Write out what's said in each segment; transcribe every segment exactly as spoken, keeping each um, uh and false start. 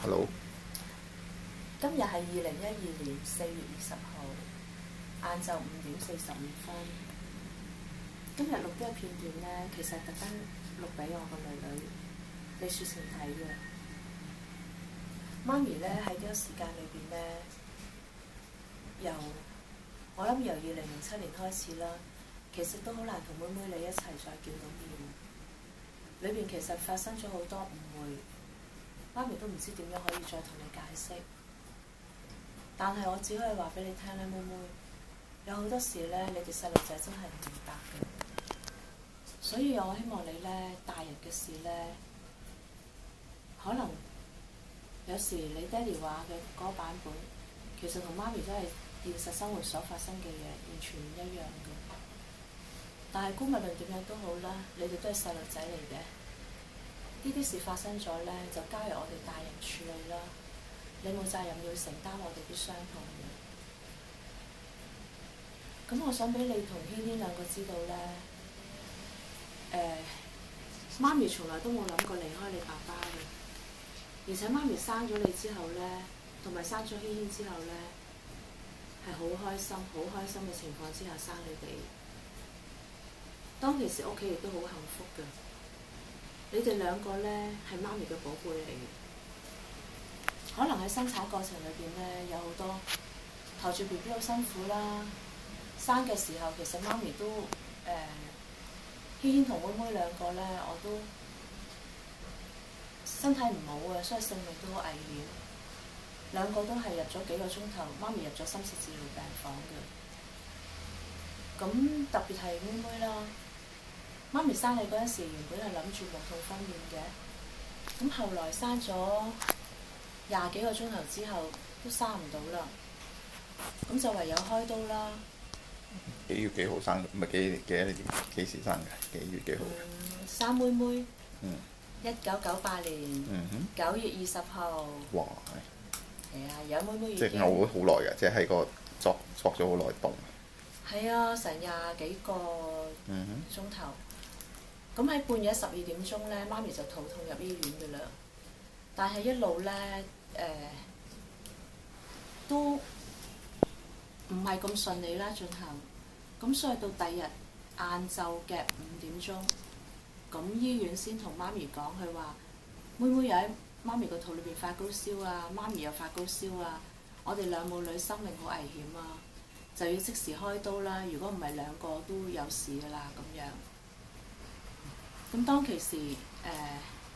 Hello。 今日係二零一二年四月二十號，晏晝五點四十五分。今日錄呢個片段呢，其實特登錄俾我個女女李雪晴睇嘅。媽咪呢，喺呢個時間裏邊呢，由我諗由二零零七年開始啦，其實都好難同妹妹你一齊再見到面。裏邊其實發生咗好多誤會，媽咪都唔知點樣可以再同你解釋。但係我只可以話俾你聽咧，妹妹，有好多事咧，你哋細路仔真係唔明白嘅。所以我希望你咧，大人嘅事咧，可能有時你爹哋話嘅嗰個版本，其實同媽咪真係現實生活所發生嘅嘢完全唔一樣嘅。但係姑勿論點樣都好啦，你哋都係細路仔嚟嘅。呢啲事發生咗咧，就交由我哋大人處理啦。你冇責任要承擔我哋啲傷痛嘅。咁我想俾你同軒軒兩個知道咧，誒、呃，媽咪從來都冇諗過離開你爸爸嘅，而且媽咪生咗你之後咧，同埋生咗軒軒之後咧，係好開心、好開心嘅情況之下生你哋。當其時屋企亦都好幸福嘅，你哋兩個咧係媽咪嘅寶貝嚟嘅。可能喺生產過程裏邊咧，有好多抬住 B B 好辛苦啦。生嘅時候其實媽咪都誒，軒軒同妹妹兩個咧，我都身體唔好嘅，所以性命都好危險。兩個都係入咗幾個鐘頭，媽咪入咗深切治療病房嘅。咁特別係妹妹啦，媽咪生你嗰陣時原本係諗住無痛分娩嘅，咁後來生咗廿幾個鐘頭之後都生唔到啦，咁就唯有開刀啦。 幾月幾號生？唔係幾幾多年？幾時生嘅？幾月幾號？ 嗯，生妹妹。 嗯。 一九九八年。 嗯哼。 九月二十號。 哇！ 係啊，有妹妹已經。即係嘔咗好耐嘅，即係喺個作作咗好耐凍。係啊，成廿幾個鐘頭。咁喺、嗯、半夜十二點鐘咧，媽咪就肚痛入醫院嘅啦。但係一路咧，誒、呃、都唔係咁順利啦進行，咁所以到第二日晏晝嘅五點鐘，咁醫院先同媽咪講，佢話妹妹又喺媽咪個肚裏邊發高燒啊，媽咪又發高燒啊，我哋兩母女生命好危險啊，就要即時開刀啦，如果唔係兩個都有事㗎啦咁樣。咁當其時誒。呃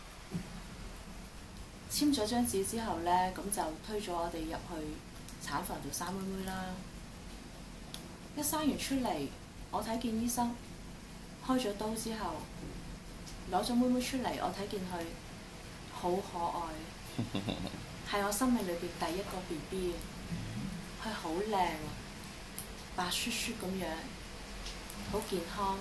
簽咗張紙之後咧，咁就推咗我哋入去產房度生妹妹啦。一生完出嚟，我睇見醫生開咗刀之後，攞咗妹妹出嚟，我睇見佢好可愛，係我生命裏邊第一個 B B 啊！佢好靚，白雪雪咁樣，好健康。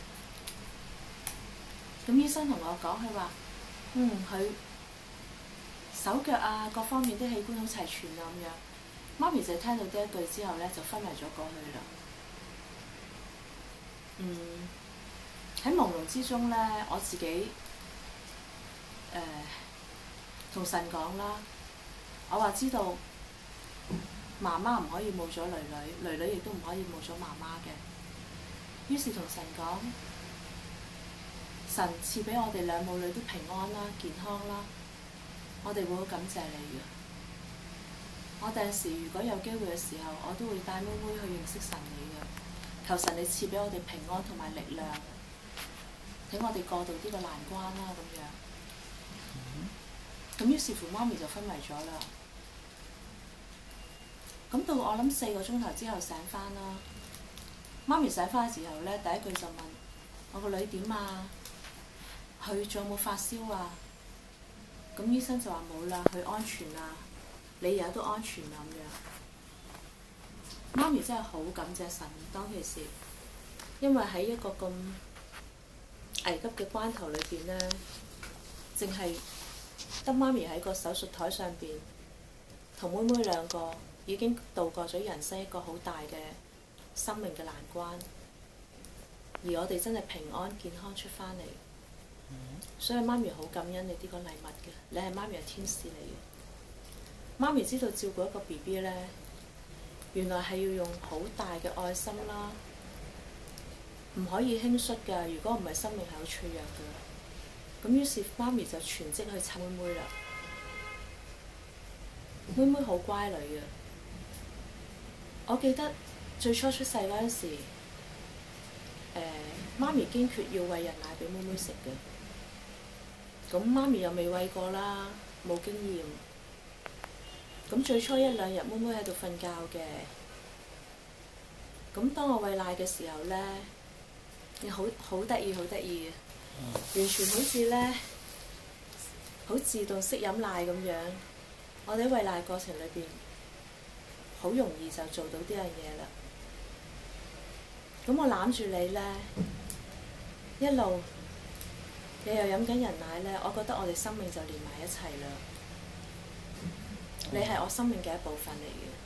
咁醫生同我講，佢話：嗯，佢手腳啊，各方面啲器官好齊全啊咁樣。媽咪就聽到呢一句之後咧，就昏迷咗過去啦。嗯，喺朦朧之中咧，我自己誒同、呃、神講啦，我話知道媽媽唔可以冇咗囡囡，囡囡亦都唔可以冇咗媽媽嘅。於是同神講，神賜俾我哋兩母女都平安啦、健康啦。我哋會好感謝你嘅。我第時如果有機會嘅時候，我都會帶妹妹去認識神你嘅。求神你賜俾我哋平安同埋力量，請我哋過渡呢個難關啦咁樣。咁於是乎，媽咪就昏迷咗啦。咁到我諗四個鐘頭之後醒翻啦。媽咪醒翻嘅時候咧，第一句就問我個女點啊？佢仲有冇發燒啊？咁醫生就話冇啦，佢安全啦，你而家都安全啦咁樣。媽咪真係好感謝神當其時，因為喺一個咁危急嘅關頭裏邊咧，淨係得媽咪喺個手術台上邊，同妹妹兩個已經度過咗人生一個好大嘅生命嘅難關，而我哋真係平安健康出翻嚟。所以媽咪好感恩你呢個禮物嘅，你係媽咪嘅天使嚟嘅。 媽咪知道照顧一個 B B 呢，原來係要用好大嘅愛心啦，唔可以輕率㗎。如果唔係，生命係好脆弱㗎。咁於是媽咪就全職去湊妹妹啦。妹妹好乖女嘅。我記得最初出世嗰陣時，誒、呃、媽咪堅決要餵人奶俾妹妹食嘅。咁媽咪又未餵過啦，冇經驗。咁最初一兩日，妹妹喺度瞓覺嘅。咁當我餵奶嘅時候咧，你好好得意，好得意嘅，完全好似咧，好自動識飲奶咁樣。我哋喺餵奶過程裏邊，好容易就做到呢樣嘢啦。咁我攬住你咧，一路你又飲緊人奶咧，我覺得我哋生命就連埋一齊啦。你係我生命嘅一部分嚟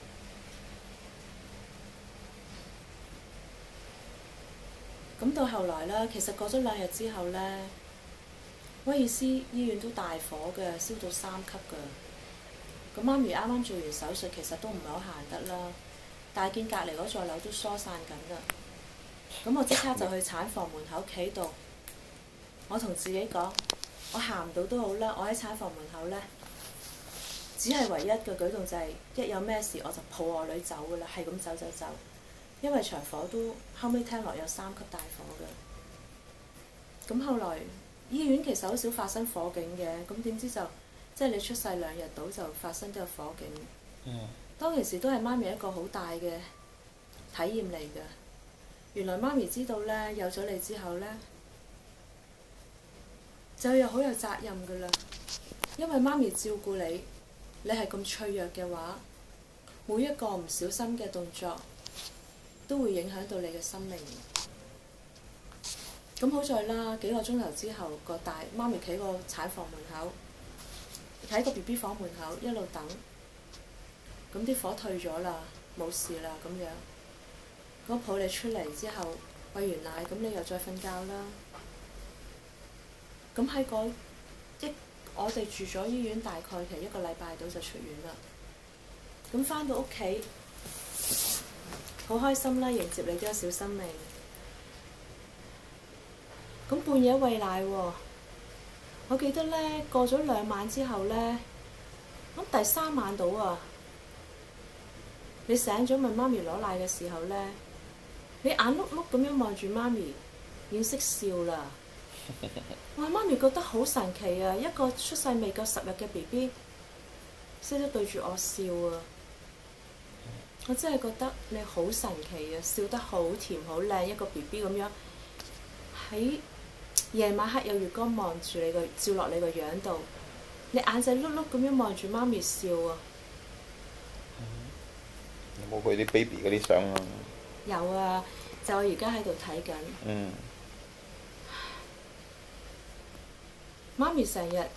嘅。咁到後來啦，其實過咗兩日之後咧，威爾斯醫院都大火嘅，燒到三級㗎。咁媽咪啱啱做完手術，其實都唔係好行得啦。但係見隔離嗰座樓都疏散緊啦。咁我即刻就去產房門口企度，我同自己講：我行唔到都好啦，我喺產房門口咧。只係唯一嘅舉動就係、是、一有咩事我就抱我女走㗎啦，係咁走走走，因為場火都後尾聽落有三級大火㗎。咁後來醫院其實好少發生火警嘅，咁點知就即係你出世兩日到就發生咗個火警。嗯。當其時都係媽咪一個好大嘅體驗嚟㗎。原來媽咪知道咧，有咗你之後咧，就又好有責任㗎啦，因為媽咪照顧你。你係咁脆弱嘅話，每一個唔小心嘅動作都會影響到你嘅生命。咁好在啦，幾個鐘頭之後，個大媽咪企個產房門口，喺個 B B 房門口一路等。咁啲火退咗啦，冇事啦咁樣。我抱你出嚟之後，餵完奶，咁你又再瞓覺啦。咁喺嗰一我哋住咗醫院大概其實一個禮拜到就出院啦。咁返到屋企，好開心啦，迎接你呢個小生命。咁半夜餵奶喎，我記得咧過咗兩晚之後咧，咁第三晚到啊，你醒咗問媽咪攞奶嘅時候咧，你眼碌碌咁樣望住媽咪，已經識笑啦。哇！媽咪覺得好神奇啊！一個出世未夠十日嘅 B B， 識得對住我笑啊！我真係覺得你好神奇啊！笑得好甜好靚，一個 B B 咁樣喺夜晚黑有月光望住你個照落你個樣度，你眼仔碌碌咁樣望住媽咪笑啊！ 有冇佢啲 baby 嗰啲相啊？ 有啊，就我而家喺度睇緊。嗯。媽咪成日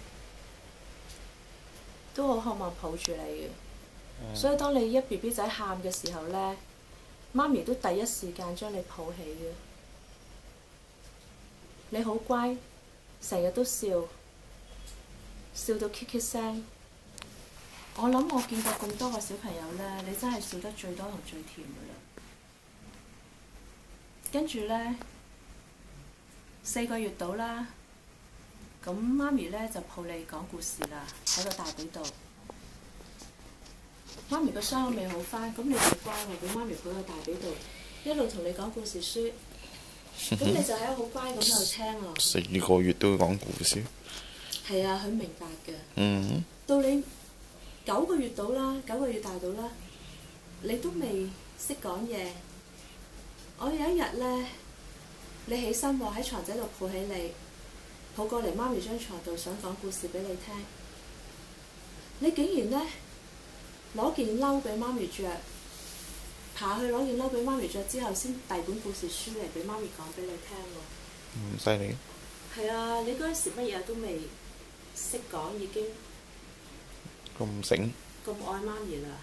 都好渴望抱住你嘅，嗯、所以當你一 B B 仔喊嘅時候咧，媽咪都第一時間將你抱起嘅。你好乖，成日都笑，笑到咳咳聲。我諗我見過咁多個小朋友咧，你真係笑得最多同最甜嘅啦。跟住咧，四個月到啦。咁媽咪咧就抱你講故事啦，喺個大髀度。媽咪個傷未好返，咁你就乖喎，俾媽咪抱個大髀度，一路同你講故事書。咁你就喺好乖咁度聽喎。 四個月都要講故事。 係啊，佢明白嘅。 嗯。 到你九個月到啦，九個月大到啦，你都未識講嘢。我有一日咧，你起身喎，喺床仔度抱起你。抱過嚟媽咪張床度，想講故事俾你聽。你竟然咧攞件褸俾媽咪着，爬去攞件褸俾媽咪着之後，先遞本故事書嚟俾媽咪講俾你聽喎。 唔犀利。 係啊，你嗰陣時乜嘢都未識講，已經咁醒。 咁愛媽咪啦。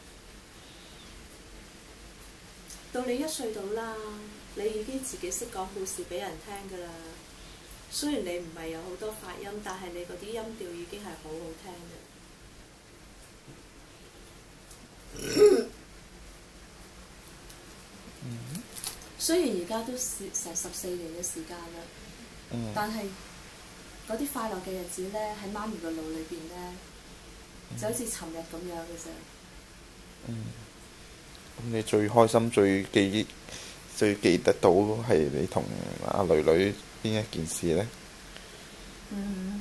到你一歲到啦，你已經自己識講故事俾人聽㗎啦。雖然你唔係有好多發音，但係你嗰啲音調已經係好好聽嘅。 嗯、 雖然而家都成十四年嘅時間啦， 嗯、 但係嗰啲快樂嘅日子咧，喺媽咪個腦裏邊咧，嗯、就好似尋日咁樣嘅啫。 嗯。咁你最開心、最記憶、最記得到係你同阿女女邊一件事咧？ 嗯。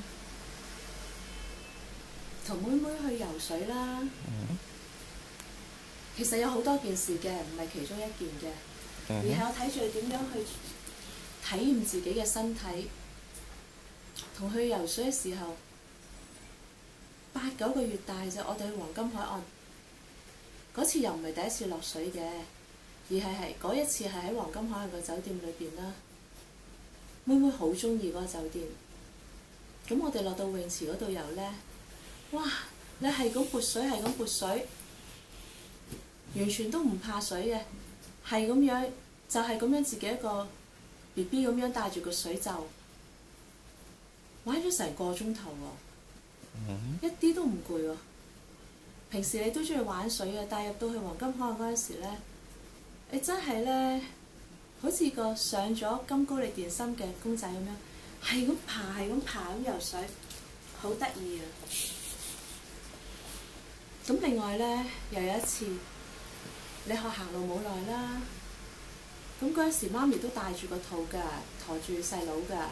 同妹妹去游水啦。 嗯、 其實有好多件事嘅，唔係其中一件嘅， 嗯、 而係我睇住佢點樣去體驗自己嘅身體。同去游水嘅時候，八九個月大啫，我哋去黃金海岸。嗰次又唔係第一次落水嘅，而係係嗰一次係喺黃金海岸個酒店裏邊啦。妹妹好中意嗰個酒店。咁我哋落到泳池嗰度游咧。哇！你係咁撥水，係咁撥水，完全都唔怕水嘅，係咁樣，就係、是、咁樣自己一個 B B 咁樣帶住個水袖，玩咗成個鐘頭喎，嗯、一啲都唔攰喎。平時你都中意玩水嘅，但係入到去黃金海岸嗰陣時咧，你真係咧，好似個上咗金高力電芯嘅公仔咁樣，係咁爬，係咁爬咁游水，好得意啊！咁另外咧，又有一次，你學行路冇耐啦。咁嗰陣時，媽咪都帶住個肚㗎，馱住細佬㗎。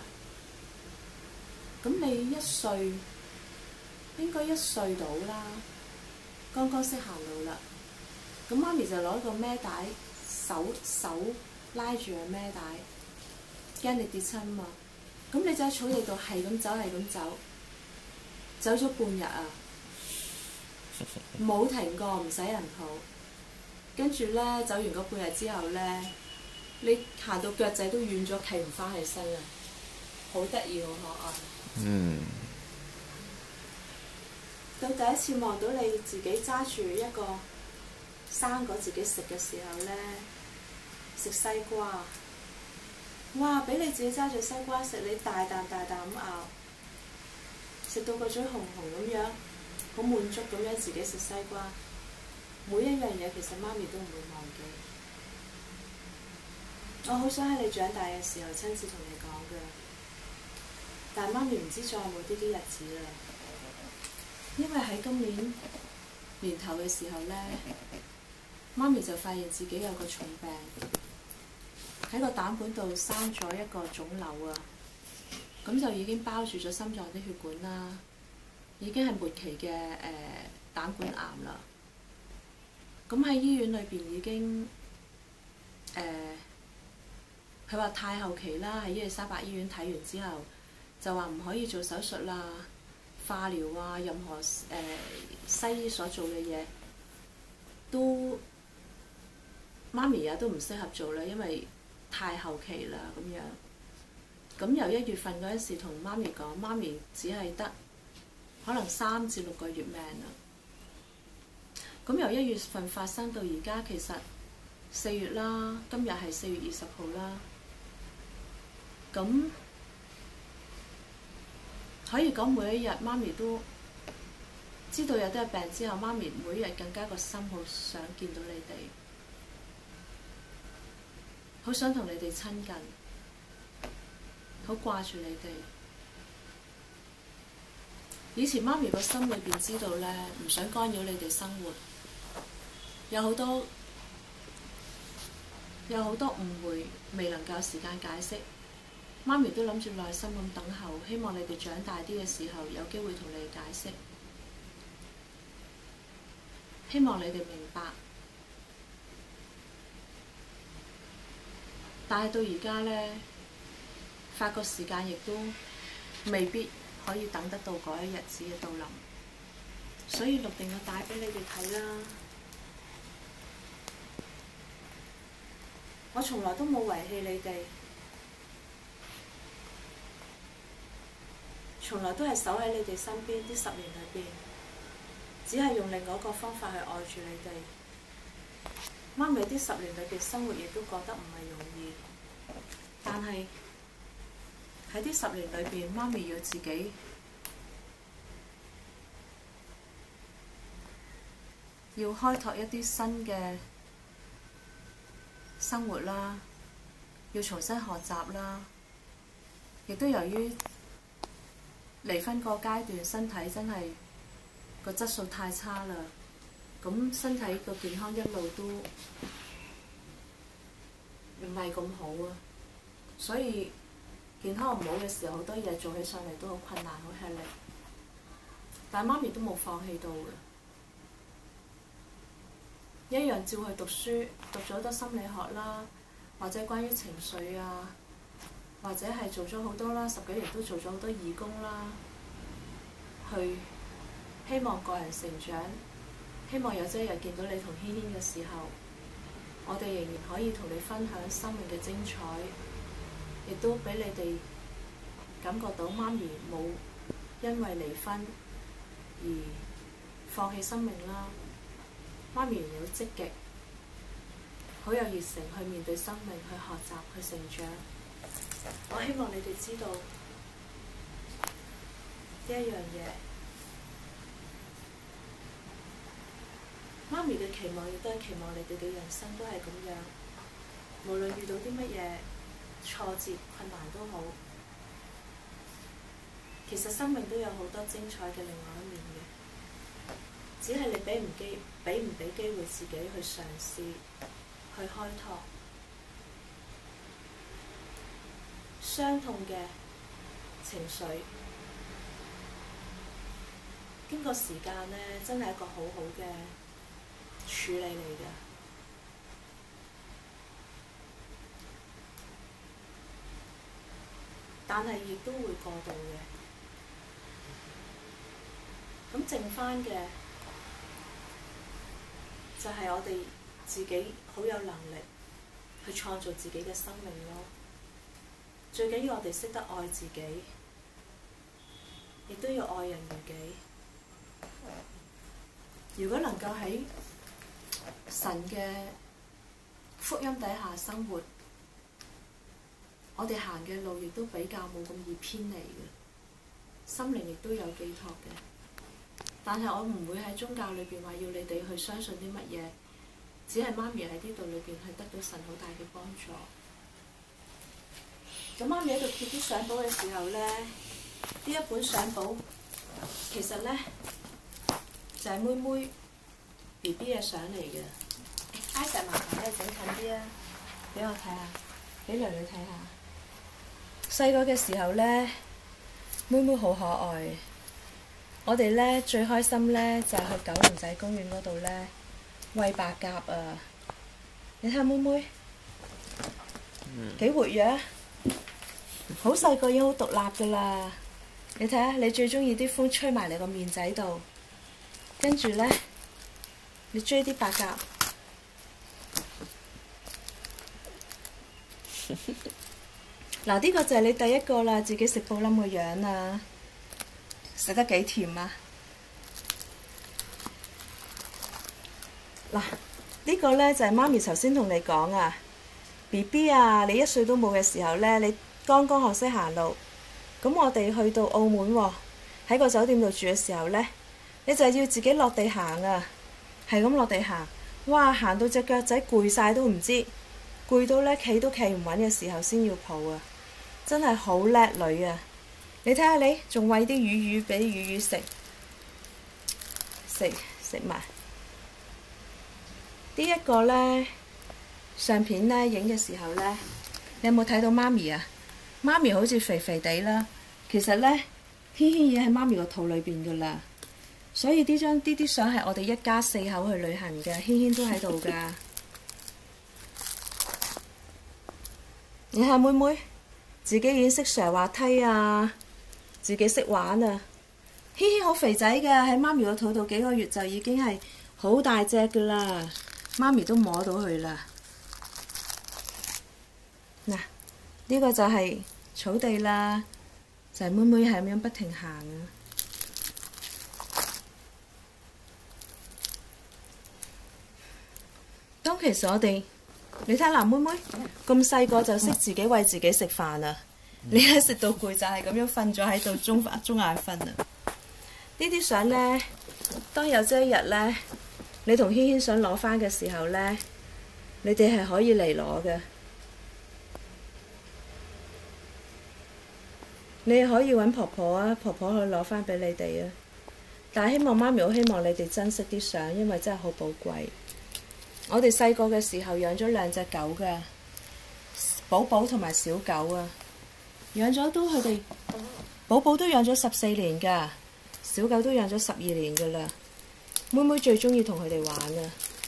咁你一歲，應該一歲到啦，剛剛識行路啦。咁媽咪就攞個孭帶，手手拉住個孭帶，驚你跌親嘛。咁你就喺草地度係咁走，係咁走，走咗半日啊！冇停過，唔使人抱。跟住咧，走完嗰半日之後咧，你行到腳仔都軟咗，企唔翻起身啊！好得意，好可愛。嗯。到第一次望到你自己揸住一個生果自己食嘅時候咧，食西瓜，哇！俾你自己揸住西瓜食，你大啖大啖咁咬，食到個嘴紅紅咁樣。好滿足咁樣自己食西瓜，每一樣嘢其實媽咪都唔會忘記。我好想喺你長大嘅時候親自同你講㗎，但係媽咪唔知再有冇呢啲日子啦。因為喺今年年頭嘅時候咧，媽咪就發現自己有個重病，喺個膽管度生咗一個腫瘤啊，咁就已經包住咗心臟啲血管啦。已經係末期嘅誒、呃、膽管癌啦。咁喺醫院裏邊已經誒，佢、呃、話太後期啦，喺伊利沙伯醫院睇完之後，就話唔可以做手術啦、化療啊，任何誒、呃、西醫所做嘅嘢都媽咪啊都唔適合做啦，因為太後期啦咁樣。咁由一月份嗰陣時同媽咪講，媽咪只係得可能三至六個月命啦。咁由一月份發生到而家，其實四月啦，今日係四月二十號啦。咁可以講每一日媽咪都知道有啲病之後，媽咪每一日更加個心好想見到你哋，好想同你哋親近，好掛住你哋。以前媽咪個心裏邊知道咧，唔想干擾你哋生活，有好多有好多誤會，未能夠時間解釋。媽咪都諗住耐心咁等候，希望你哋長大啲嘅時候有機會同你解釋，希望你哋明白。但係到而家咧，發覺時間亦都未必可以等得到嗰一日子嘅到臨，所以錄定個帶俾你哋睇啦。我從來都冇遺棄你哋，從來都係守喺你哋身邊。呢十年裏邊，只係用另外一個方法去愛住你哋。媽咪啲十年裏邊生活亦都覺得唔係容易，但係喺啲十年裏邊，媽咪要自己要開拓一啲新嘅生活啦，要重新學習啦，亦都由於離婚個階段，身體真係個質素太差啦，咁身體個健康一路都唔係咁好啊，所以健康唔好嘅時候，好多嘢做起上嚟都好困難，好吃力。但係媽咪都冇放棄到嘅，一樣照去讀書，讀咗好多心理學啦，或者關於情緒啊，或者係做咗好多啦，十幾年都做咗好多義工啦，去希望個人成長，希望有朝一日見到你同軒軒嘅時候，我哋仍然可以同你分享生命嘅精彩，亦都俾你哋感覺到媽咪冇因為離婚而放棄生命啦。媽咪仍然好積極，好有熱誠去面對生命，去學習，去成長。我希望你哋知道呢一樣嘢，媽咪嘅期望亦都係期望你哋嘅人生都係咁樣，無論遇到啲乜嘢挫折困難都好，其實生命都有好多精彩嘅另外一面嘅，只係你俾唔機俾唔俾機會自己去嘗試去開拓。傷痛嘅情緒經過時間呢，真係一個好好嘅處理嚟嘅。但係亦都會過度嘅。咁剩返嘅就係我哋自己好有能力去創造自己嘅生命咯。最緊要我哋識得愛自己，亦都要愛人如己。如果能夠喺神嘅福音底下生活，我哋行嘅路亦都比較冇咁易偏離嘅，心靈亦都有寄託嘅。但係我唔會喺宗教裏邊話要你哋去相信啲乜嘢，只係媽咪喺呢度裏邊係得到神好大嘅幫助。咁媽咪喺度貼啲相簿嘅時候咧，呢一本相簿其實咧就係妹妹 B B 嘅相嚟嘅。挨實麻煩咧，整近啲啊，俾我睇下，俾囡囡睇下。細個嘅時候咧，妹妹好可愛。我哋咧最開心咧就係去九龍仔公園嗰度咧餵白鴿啊！你睇下妹妹幾活躍，好細個已經好獨立㗎啦！你睇下，你最中意啲風吹埋你個面仔度，跟住咧你追啲白鴿。嗱，呢個就係你第一個啦，自己食布冧個樣啊！食得幾甜啊！嗱，呢個呢就係媽咪頭先同你講啊 ，B B 啊，你一歲都冇嘅時候呢，你剛剛學識行路，咁我哋去到澳門喎，喺個酒店度住嘅時候呢，你就係要自己落地行啊，係咁落地行，哇，行到隻腳仔攰晒都唔知，攰到呢企都企唔穩嘅時候先要抱啊，真係好叻女啊！你睇下你，仲餵啲魚魚俾啲魚魚食，食食埋。呢一個呢，相片呢影嘅時候呢，你有冇睇到媽咪啊？媽咪好似肥肥地啦，其實呢，軒軒已經喺媽咪個肚裏邊噶啦。所以呢張呢啲相係我哋一家四口去旅行嘅，軒軒都喺度噶。你睇下妹妹，自己已經識上滑梯啊！自己識玩啊！軒軒好肥仔㗎，喺媽咪個肚度幾個月就已經係好大隻㗎啦，媽咪都摸到佢啦。嗱，呢個就係草地啦，就係妹妹係咁樣不停行啊。當其實我哋，你睇下嗱，妹妹咁細個就識自己餵自己食飯啦。你一食到攰就係咁樣瞓咗喺度，中中眼瞓啊！呢啲相呢，當有朝一日呢， 你同軒軒想攞返嘅時候呢，你哋係可以嚟攞嘅。你可以揾婆婆啊，婆婆去攞返畀你哋啊。但係希望媽咪好希望你哋珍惜啲相，因為真係好寶貴。我哋細個嘅時候養咗兩隻狗㗎，寶寶同埋小狗啊，養咗都佢哋寶寶都養咗十四年㗎，小狗都養咗十二年㗎啦。妹妹最鍾意同佢哋玩啊！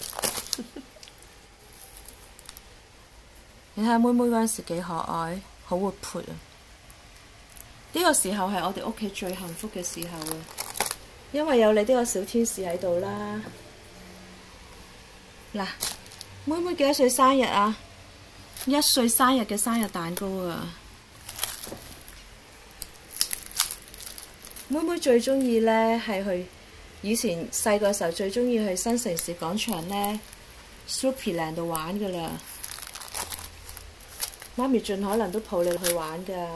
你睇下妹妹嗰陣時幾可愛，好活潑啊！呢個時候係我哋屋企最幸福嘅時候啊！因為有你呢個小天使喺度啦。嗱，妹妹幾多歲生日啊？一歲生日嘅生日蛋糕啊！妹妹最鍾意呢係去以前細個時候最鍾意去新城市廣場呢 Superland 度玩㗎啦。媽咪盡可能都抱你去玩㗎。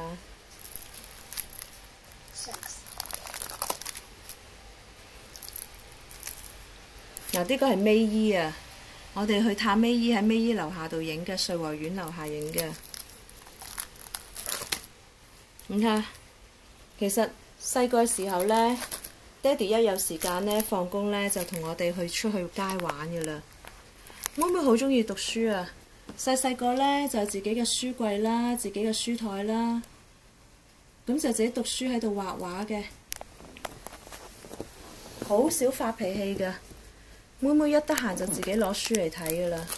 嗱，呢個係 May 姨啊！我哋去探 May 姨喺 May 姨樓下度影嘅，瑞和苑樓下影嘅。你睇，其實細個時候呢，爹哋一有時間呢，放工呢，就同我哋去出去街玩㗎啦。妹妹好鍾意讀書啊！細細個呢，就有自己嘅書櫃啦，自己嘅書枱啦，咁就自己讀書喺度畫畫嘅，好少發脾氣㗎。妹妹一得閒就自己攞書嚟睇㗎啦。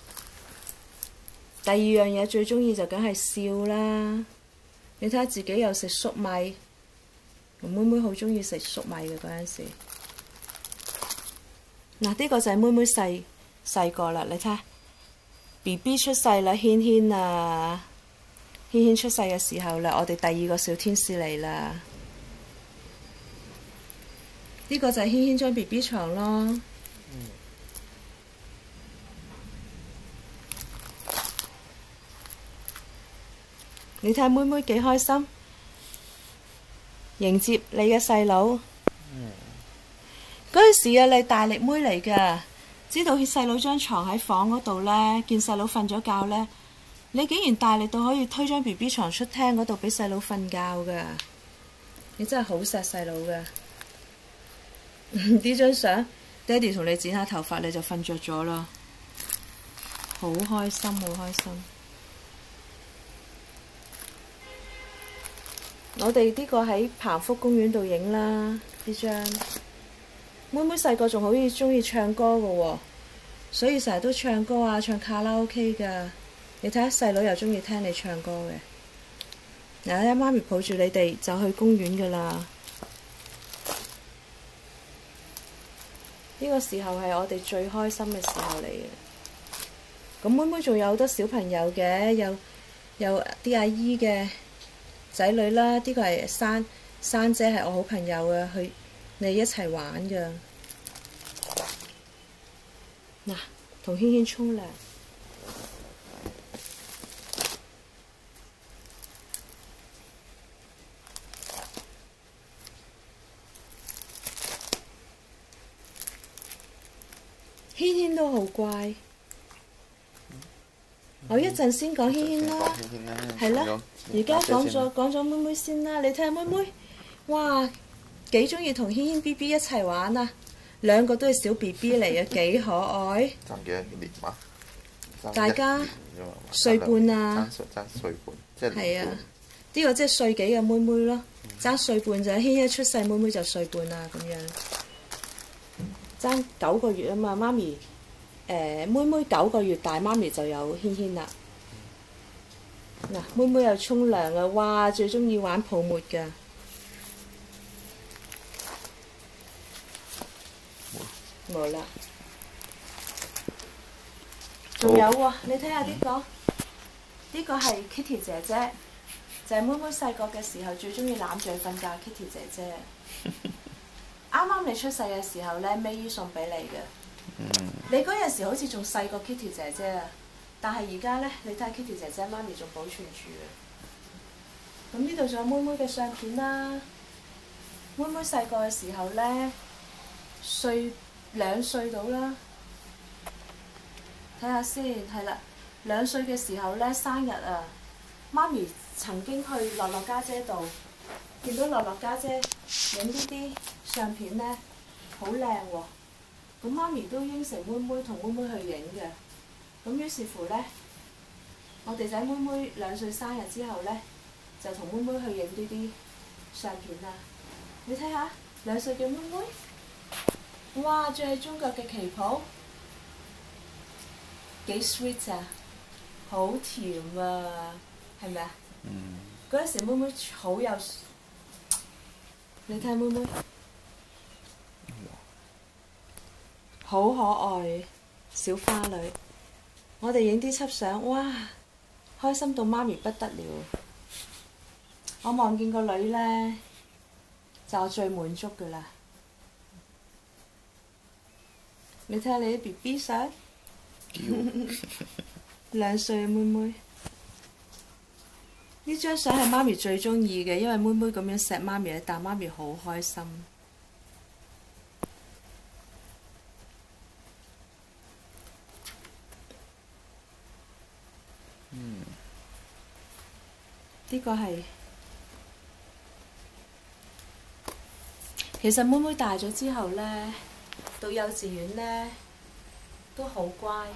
第二樣嘢最鍾意就梗係笑啦。你睇下自己又食粟米，妹妹好鍾意食粟米嘅嗰陣時。嗱，呢個就係妹妹細細個啦。你睇下 B B 出世啦，軒軒啊，軒軒出世嘅時候啦，我哋第二個小天使嚟啦。呢個就係軒軒張 B B 床咯。你睇下妹妹幾開心，迎接你嘅細佬。嗰陣時啊，你大力妹嚟㗎，知道細佬張床喺房嗰度呢，見細佬瞓咗覺呢，你竟然大力到可以推張 B B 床出廳嗰度俾細佬瞓覺㗎。你真係好錫細佬㗎。呢張相，爹哋同你剪下頭髮你就瞓着咗啦，好開心，好開心。我哋呢個喺彭福公園度影啦，呢張。妹妹細個仲好鍾意唱歌㗎喎，所以成日都唱歌啊，唱卡拉 OK 㗎。你睇下細佬又鍾意聽你唱歌嘅。嗱，媽咪抱住你哋就去公園㗎啦。呢個時候係我哋最開心嘅時候嚟嘅。咁妹妹仲有好多小朋友嘅，有有啲阿姨嘅仔女啦，呢個係珊珊姐係我好朋友啊，去你一齊玩㗎。嗱，同軒軒沖涼。軒軒都好乖。我一陣先講軒軒啦，係啦，而家講咗講咗妹妹先啦。你睇下妹妹，哇，幾鍾意同軒軒 B B 一齊玩啊！兩個都係小 B B 嚟嘅，幾可愛。爭幾多年啊？大家歲半啊！爭歲半，即係係啊！呢個即係歲幾嘅妹妹咯，爭歲半就軒軒一出世，妹妹就歲半啦咁樣。爭九個月啊嘛，媽咪。誒、呃、妹妹九個月大，媽咪就有軒軒啦。嗱，妹妹又沖涼啦，哇！最鍾意玩泡沫㗎。冇啦。仲有喎、啊，你睇下呢個，呢、呢個係 Kitty 姐姐，就係、係、妹妹細個嘅時候最鍾意攬住瞓覺 Kitty 姐姐。啱啱你出世嘅時候呢 May 姨送俾你嘅。嗯、你嗰陣時好似仲細過 Kitty 姐姐啊，但係而家呢，你睇下 Kitty 姐姐媽咪仲保存住嘅。咁呢度仲有妹妹嘅相片啦。妹妹細個嘅時候呢，歲兩歲到啦，睇下先，係啦，兩歲嘅時候咧生日啊，媽咪曾經去樂樂家姐度，見到樂樂家姐影呢啲相片咧，好靚喎。咁媽咪都應承妹妹同妹妹去影嘅。咁於是乎咧，我哋仔妹妹兩歲生日之後咧，就同妹妹去影呢啲相片啦。你睇下，兩歲嘅妹妹，哇！着係中國嘅旗袍，幾 sweet 啊，好甜啊，係咪啊？ 嗯。 嗰陣時妹妹好有，你睇妹妹，好可愛，小花女。我哋影啲輯相，哇！開心到媽咪不得了。我望見個女咧，就我最滿足㗎啦。你睇下你啲 B B 相，兩歲嘅妹妹。呢張相係媽咪最中意嘅，因為妹妹咁樣錫媽咪，但媽咪好開心。 嗯。 呢個係其實妹妹大咗之後呢，讀幼稚園呢都好乖。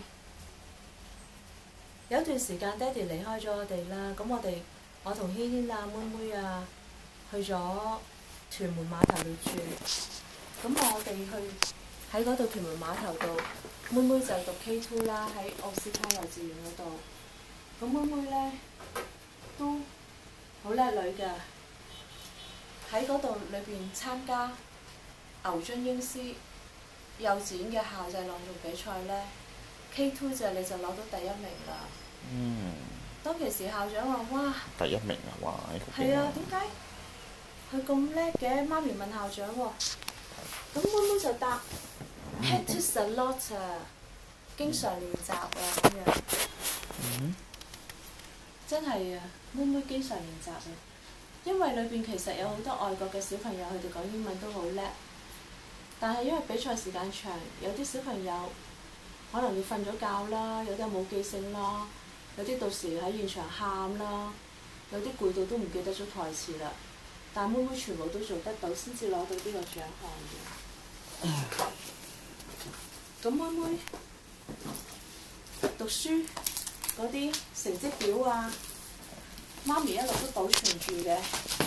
有一段時間爹哋離開咗我哋啦，咁我哋我同軒軒啊、妹妹啊去咗屯門碼頭度住。咁我哋去喺嗰度屯門碼頭度，妹妹就讀 K 二 啦，喺奧斯卡幼稚園嗰度。咁妹妹呢都好叻女㗎，喺嗰度裏邊參加牛津英師幼稚園嘅校際朗誦比賽呢 K 二 就你就攞到第一名啦。 嗯。 當其時校長話：哇！ 第一名啊！哇！呢個係啊，點解佢咁叻嘅？媽咪問校長喎，咁妹妹就答 practice a lot 啊，經常練習啊咁樣。 嗯。 真係啊，妹妹經常練習啊，因為裏邊其實有好多外國嘅小朋友，佢哋講英文都好叻，但係因為比賽時間長，有啲小朋友可能要瞓咗覺啦，有啲冇記性啦，有啲到時喺現場喊啦，有啲攰到都唔記得咗台詞啦。但妹妹全部都做得到，先至攞到呢個獎項嘅。咁妹妹讀書嗰啲成績表啊，媽咪一路都保存住嘅。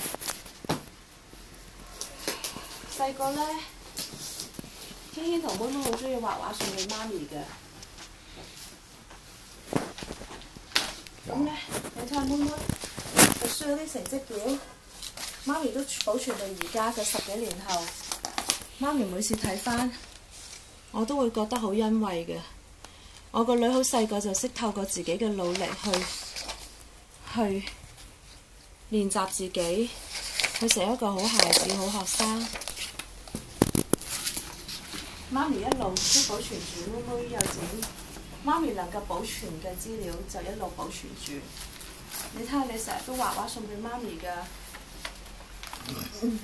細個咧，軒軒同妹妹好中意畫畫送俾媽咪嘅。咁咧，你睇下妹妹讀書嗰啲成績表，媽咪都保存到而家嘅十幾年後。媽咪每次睇返，我都會覺得好欣慰嘅。我個女好細個就識透過自己嘅努力去去練習自己，去成一個好孩子、好學生。媽咪一路都保存住妹妹幼稚園，媽咪能夠保存嘅資料就一路保存住。你睇下，你成日都畫畫送俾媽咪㗎。嗯、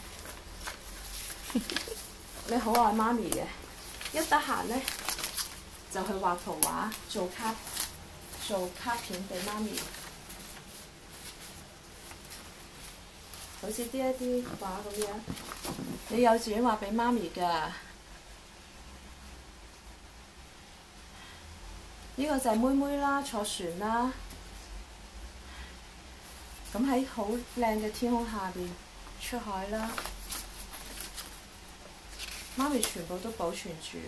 你好愛媽咪嘅，一得閒呢，就去畫圖畫、做卡、做卡片俾媽咪，好似呢一啲畫咁樣。你幼稚園畫俾媽咪㗎，呢個就係妹妹啦，坐船啦，咁喺好靚嘅天空下邊出海啦，媽咪全部都保存住。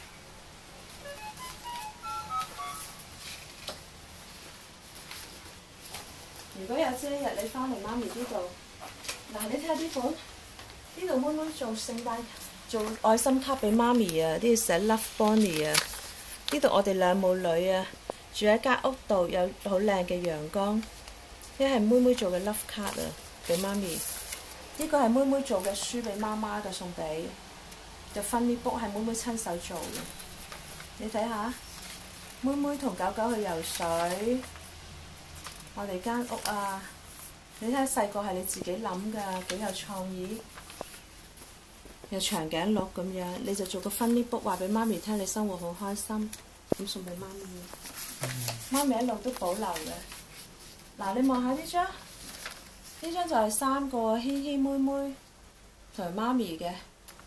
如果有朝一日你翻嚟媽咪呢度，嗱你睇下呢本，呢度妹妹做聖誕做愛心卡俾媽咪啊，呢度寫 Love Bonnie 啊，呢度我哋兩母女啊，住喺間屋度有好靚嘅陽光，呢係妹妹做嘅 Love 卡啊，俾媽咪。呢個係妹妹做嘅書俾媽媽嘅，送俾。就 Funny Book 係妹妹親手做嘅，你睇下，妹妹同狗狗去游水。我哋間屋啊，你睇下細個係你自己諗㗎，幾有創意。 又長頸鹿咁樣，你就做個 funny book 話俾媽咪聽，你生活好開心，咁送俾媽咪。嗯、媽咪一路都保留嘅。嗱，你望下呢張，呢張就係三個軒軒妹妹同媽咪嘅，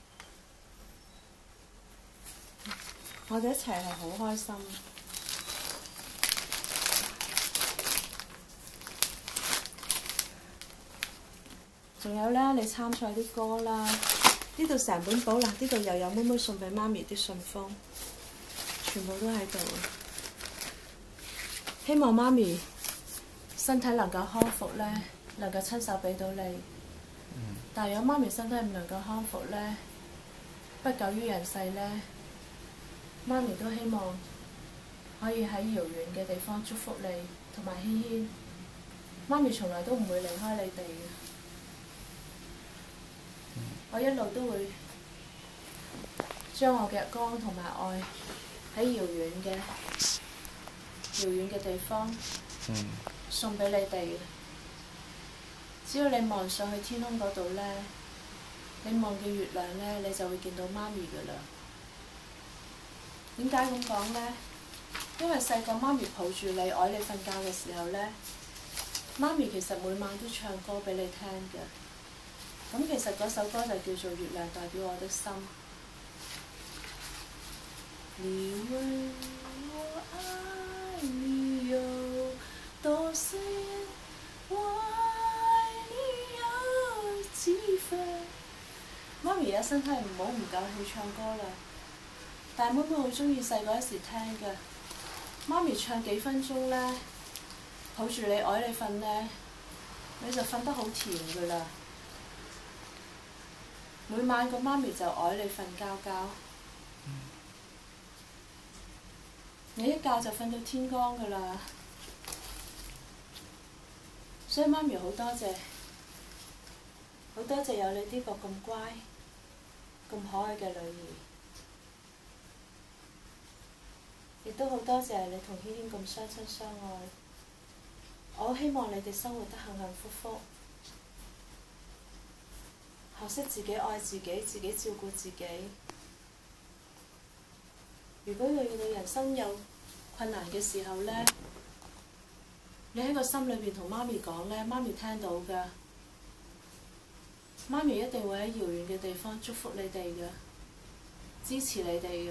我哋一齊係好開心。仲有咧，你參賽啲歌啦，呢度成本簿啦，呢度又有妹妹送俾媽咪啲信封，全部都喺度。希望媽咪身體能夠康復咧，能夠親手俾到你。嗯、但係如果媽咪身體唔能夠康復咧，不久於人世咧，媽咪都希望可以喺遙遠嘅地方祝福你同埋軒軒。媽咪從來都唔會離開你哋嘅。我一路都會將我嘅光同埋愛喺遙遠嘅遙遠嘅地方送俾你哋。只要你望上去天空嗰度咧，你望見月亮咧，你就會見到媽咪㗎啦。點解咁講咧？因為細個媽咪抱住你，愛你瞓覺嘅時候咧，媽咪其實每晚都唱歌俾你聽嘅。咁其實嗰首歌就叫做《月亮代表我的心》。你問我愛你有多深，我愛你有幾分。媽咪而家身體唔好，唔夠氣唱歌啦，但係妹妹好中意細個嗰時聽嘅。媽咪唱幾分鐘咧，抱住你愛你瞓咧，你就瞓得好甜㗎啦。每晚個媽咪就愛你瞓覺覺，嗯、你一覺就瞓到天光㗎啦。所以媽咪好多謝，好多謝有你呢個咁乖、咁可愛嘅女兒，亦都好多謝你同軒軒咁相親相愛。我希望你哋生活得幸幸福福。學識自己愛自己，自己照顧自己。如果你遇到人生有困難嘅時候咧，你喺個心裏邊同媽咪講咧，媽咪聽到㗎。媽咪一定會喺遙遠嘅地方祝福你哋㗎，支持你哋㗎。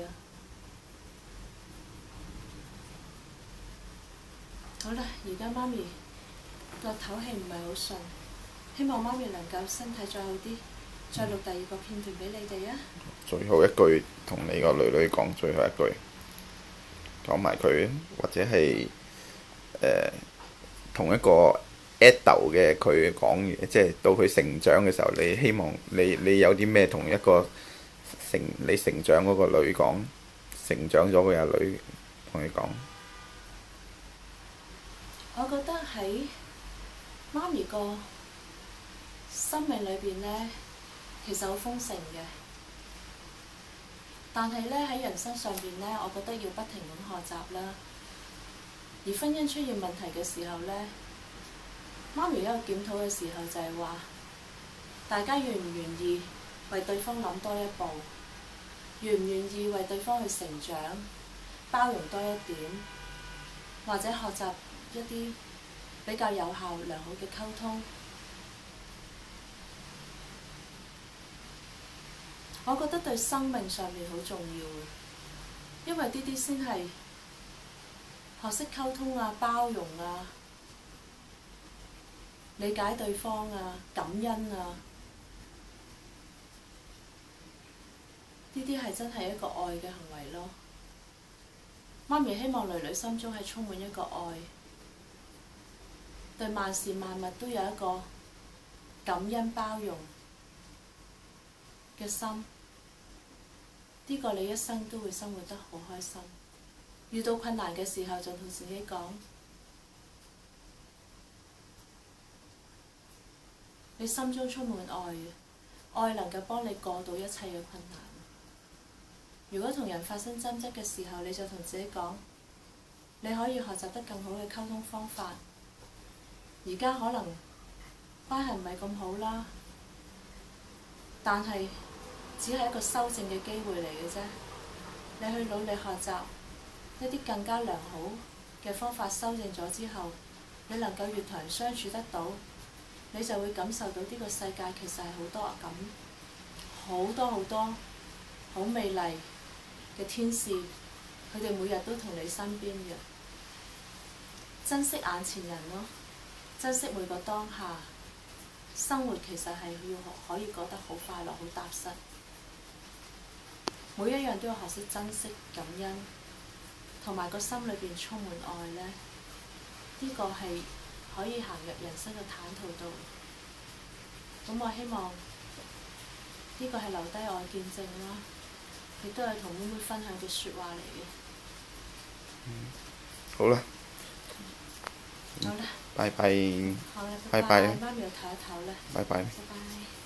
好啦，而家媽咪個唞氣唔係好順，希望媽咪能夠身體再好啲。再錄第二個片段俾你哋啊！ 最後一句同你個女女講最後一句，講埋佢，或者係誒同一個 adult 嘅佢講嘢，即係到佢成長嘅時候，你希望你你有啲咩同一個成你成長嗰個女講，成長咗嘅阿女同你講。 我覺得喺媽咪個生命裏邊咧，其實好豐盛嘅，但係咧喺人生上邊咧，我覺得要不停咁學習啦。而婚姻出現問題嘅時候咧，媽咪一個檢討嘅時候就係話，大家願唔願意為對方諗多一步，願唔願意為對方去成長，包容多一點，或者學習一啲比較有效良好嘅溝通。我覺得對生命上面好重要嘅，因為呢啲先係學識溝通啊、包容啊、理解對方啊、感恩啊，呢啲係真係一個愛嘅行為咯。媽咪希望囡囡心中係充滿一個愛，對萬事萬物都有一個感恩包容嘅心。呢個你一生都會生活得好開心。遇到困難嘅時候，就同自己講：你心中充滿愛嘅，愛能夠幫你過到一切嘅困難。如果同人發生爭執嘅時候，你就同自己講：你可以學習得更好嘅溝通方法。而家可能關係唔係咁好啦，但係只係一個修正嘅機會嚟嘅啫。你去努力學習一啲更加良好嘅方法，修正咗之後，你能夠越同人相處得到，你就會感受到呢個世界其實係好多咁好多好多好美麗嘅天使，佢哋每日都同你身邊嘅。珍惜眼前人咯，珍惜每個當下。生活其實係要可以過得好快樂、好踏實。每一樣都要學識珍惜、感恩，同埋個心裏邊充滿愛呢。呢個係可以行入人生嘅坦途度。咁我希望呢個係留低我見證啦，亦都係同妹妹分享嘅説話嚟嘅。 嗯，好啦。 好啦。 拜拜。 好啦， 拜拜。 拜拜。媽咪要唞一唞啦。 拜拜。 拜拜。